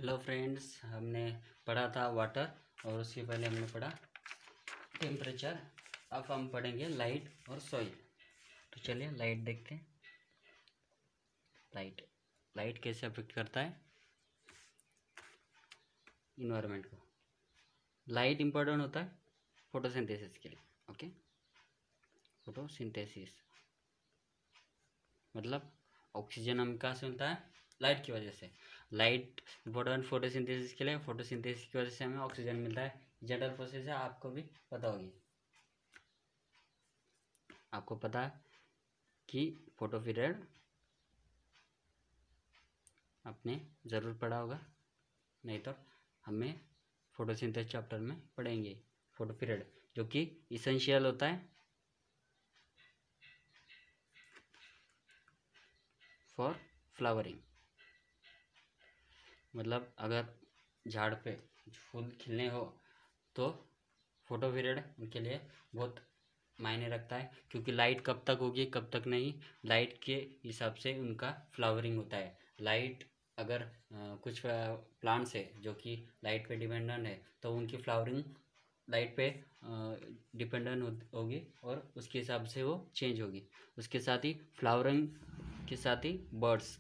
Hello friends, हमने पढ़ा था वाटर और उसके पहले हमने पढ़ा टेम्परेचर। अब हम पढ़ेंगे लाइट और सॉइल। तो चलिए लाइट देखते हैं। लाइट कैसे अफेक्ट करता है इन्वायरमेंट को। लाइट इम्पोर्टेंट होता है फोटोसिंथेसिस के लिए। ओके, फोटोसिंथेसिस मतलब ऑक्सीजन हम कहाँ से मिलता है? लाइट की वजह से। लाइट इम्पोर्टेंट फोटोसिंथेसिस के लिए, फोटोसिंथेसिस की वजह से हमें ऑक्सीजन मिलता है। जनरल प्रोसेस है, आपको भी पता होगी। आपको पता है कि फोटो पीरियड आपने ज़रूर पढ़ा होगा, नहीं तो हमें फोटोसिंथेसिस चैप्टर में पढ़ेंगे। फोटो पीरियड जो कि इसेंशियल होता है फॉर फ्लावरिंग। मतलब अगर झाड़ पे फूल खिलने हो तो फोटो पीरियड उनके लिए बहुत मायने रखता है, क्योंकि लाइट कब तक होगी कब तक नहीं, लाइट के हिसाब से उनका फ्लावरिंग होता है। लाइट अगर कुछ प्लांट्स है जो कि लाइट पे डिपेंडेंट है तो उनकी फ्लावरिंग लाइट पे डिपेंडेंट होगी और उसके हिसाब से वो चेंज होगी। उसके साथ ही फ्लावरिंग के साथ ही बर्ड्स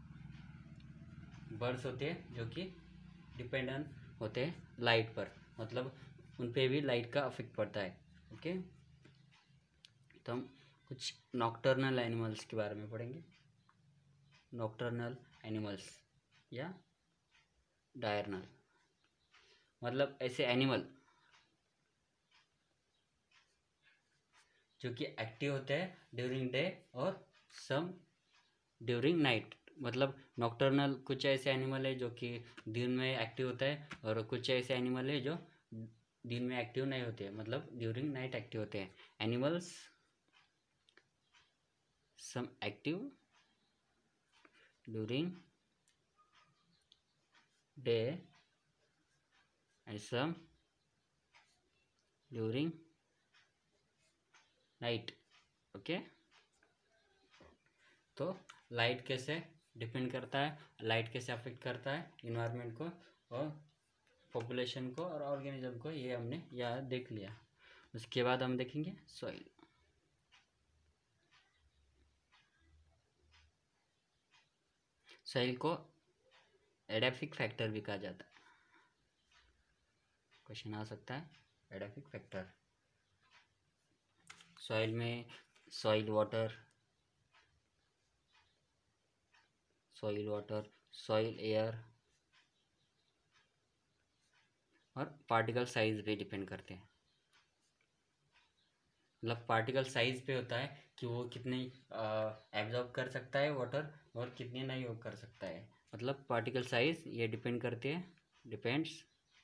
होते हैं जो कि डिपेंडेंट होते हैं लाइट पर, मतलब उन पे भी लाइट का अफेक्ट पड़ता है। ओके, तो हम कुछ नॉक्टर्नल एनिमल्स के बारे में पढ़ेंगे। नॉक्टर्नल एनिमल्स या डायर्नल मतलब ऐसे एनिमल जो कि एक्टिव होते हैं ड्यूरिंग डे और सम ड्यूरिंग नाइट। मतलब नॉक्टर्नल कुछ ऐसे एनिमल है जो कि दिन में एक्टिव होता है और कुछ ऐसे एनिमल है जो दिन में एक्टिव नहीं होते हैं, मतलब ड्यूरिंग नाइट एक्टिव होते हैं। Animals some active during day and some during night। Okay, तो लाइट कैसे डिपेंड करता है, लाइट कैसे अफेक्ट करता है इन्वायरमेंट को और पॉपुलेशन को और ऑर्गेनिज्म को, ये हमने यहाँ देख लिया। उसके बाद हम देखेंगे सॉइल। सॉइल को एडेफिक फैक्टर भी कहा जाता है। क्वेश्चन आ सकता है एडेफिक फैक्टर। सॉइल में सॉइल वाटर, सॉइल एयर और पार्टिकल साइज भी डिपेंड करते हैं। मतलब पार्टिकल साइज पे होता है कि वो कितने एब्जॉर्ब कर सकता है वाटर और कितने नहीं वो कर सकता है। मतलब पार्टिकल साइज ये डिपेंड करती है, डिपेंड्स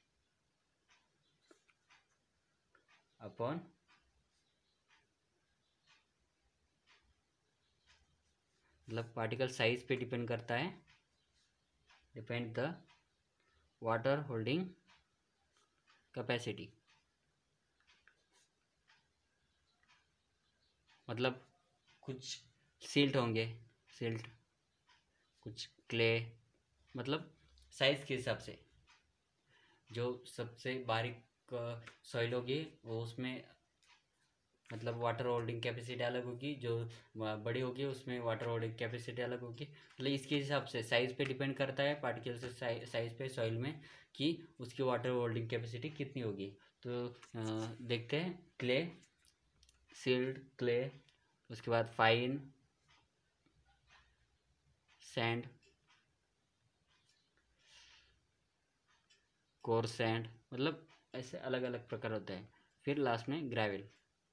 अपॉन मतलब पार्टिकल साइज पे डिपेंड करता है, depend the water holding capacity. मतलब कुछ सिल्ट होंगे, सिल्ट, कुछ क्ले, मतलब साइज के हिसाब से। जो सबसे बारीक सॉइल होगी वो उसमें मतलब वाटर होल्डिंग कैपेसिटी अलग होगी, जो बड़ी होगी उसमें वाटर होल्डिंग कैपेसिटी अलग होगी। मतलब इसके हिसाब से साइज पे डिपेंड करता है, पार्टिकल से साइज पे सॉइल में कि उसकी वाटर होल्डिंग कैपेसिटी कितनी होगी। तो देखते हैं क्ले, सील्ड क्ले, उसके बाद फाइन सैंड, कोर्स सैंड, मतलब ऐसे अलग अलग प्रकार होते हैं। फिर लास्ट में ग्रेवल।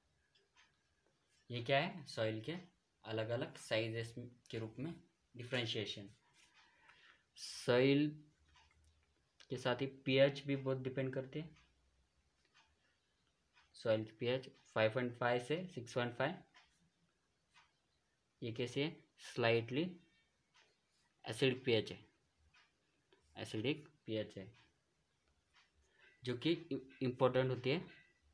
ये क्या है? सॉइल के अलग अलग साइजेस के रूप में डिफ्रेंशिएशन। सॉइल के साथ ही पीएच भी बहुत डिपेंड करती है। सॉइल की पीएच 5.5 से 6.5। ये कैसे है? स्लाइटली एसिडिक पीएच है, एसिडिक पीएच है जो कि इम्पोर्टेंट होती है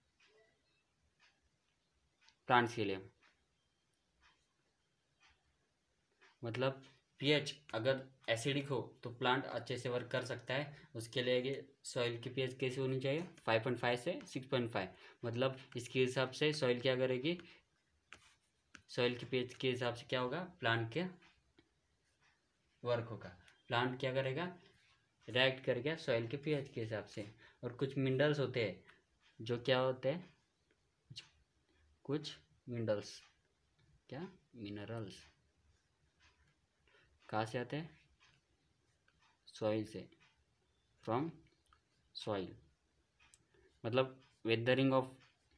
प्लांट्स के लिए। मतलब पीएच अगर एसिडिक हो तो प्लांट अच्छे से वर्क कर सकता है। उसके लिए सॉइल की पीएच कैसी होनी चाहिए, 5.5 से 6.5। मतलब इसके हिसाब से सॉइल क्या करेगी, सॉइल की पीएच के हिसाब से क्या होगा, प्लांट के वर्क होगा। प्लांट क्या करेगा, रिएक्ट करेगा सॉइल के पीएच के हिसाब से। और कुछ मिनरल्स होते हैं जो क्या होते हैं, कुछ मिनरल्स, क्या मिनरल्स कहाँ से आते हैं, सॉइल से, फ्रॉम सॉइल। मतलब वेदरिंग ऑफ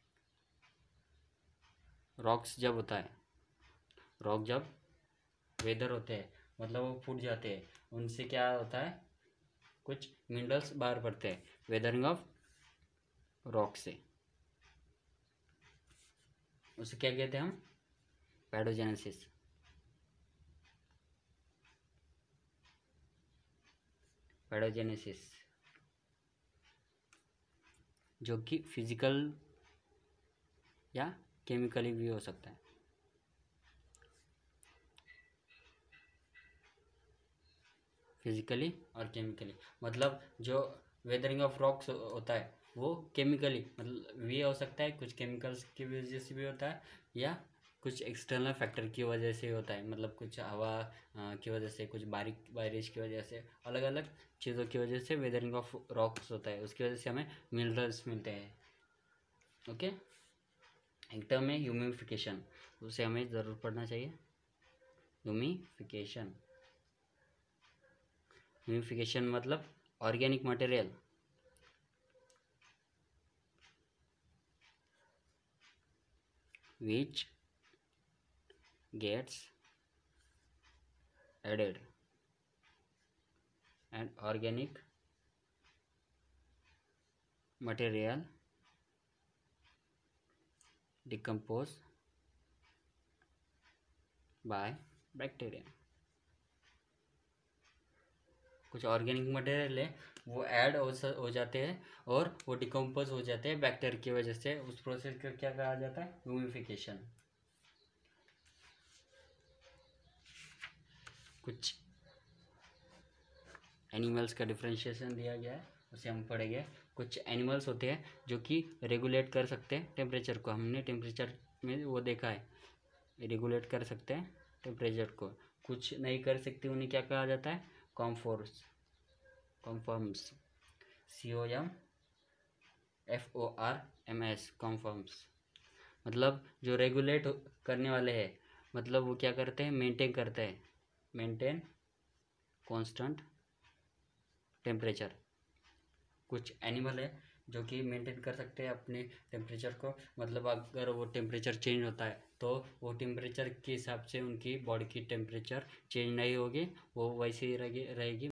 रॉक्स जब होता है, रॉक जब वेदर होते हैं मतलब वो फूट जाते हैं, उनसे क्या होता है, कुछ मिनरल्स बाहर पड़ते हैं वेदरिंग ऑफ रॉक से। उसे क्या कहते हैं हम, पैडोजेनेसिस। पैडोजेनेसिस जो कि फिजिकल या केमिकली भी हो सकता है। फिजिकली और केमिकली, मतलब जो वेदरिंग ऑफ रॉक्स होता है वो केमिकली मतलब भी हो सकता है, कुछ केमिकल्स की वजह से भी होता है, या कुछ एक्सटर्नल फैक्टर की वजह से होता है। मतलब कुछ हवा की वजह से, कुछ बारिश बारिश की वजह से, अलग अलग चीज़ों की वजह से वेदरिंग ऑफ रॉक्स होता है। उसकी वजह से हमें मिनरल्स मिलते हैं। ओके, एक टर्म है ह्यूमिफिकेशन, उसे हमें ज़रूर पढ़ना चाहिए। ह्यूमिफिकेशन, ह्यूमिफिकेशन मतलब organic material which gets added and organic material decompose by bacteria। कुछ ऑर्गेनिक मटेरियल है वो ऐड हो जाते हैं और वो डिकम्पोज हो जाते हैं बैक्टीरिया की वजह से। उस प्रोसेस को क्या कहा जाता है, ह्यूमिफिकेशन। कुछ एनिमल्स का डिफरेंशिएशन दिया गया है, उसे हम पढ़ेंगे। कुछ एनिमल्स होते हैं जो कि रेगुलेट कर सकते हैं टेम्परेचर को, हमने टेम्परेचर में वो देखा है, रेगुलेट कर सकते हैं टेम्परेचर को। कुछ नहीं कर सकते, उन्हें क्या कहा जाता है, कॉम्फोर्स, कॉन्फॉर्म्स, COMFORMS, कॉन्फॉर्म्स। मतलब जो रेगुलेट करने वाले हैं, मतलब वो क्या करते हैं, मेंटेन करते हैं, मेंटेन कांस्टेंट टेम्परेचर। कुछ एनिमल है जो कि मेंटेन कर सकते हैं अपने टेम्परेचर को। मतलब अगर वो टेम्परेचर चेंज होता है तो वो टेम्परेचर के हिसाब से उनकी बॉडी की टेम्परेचर चेंज नहीं होगी, वो वैसे ही रहेगी।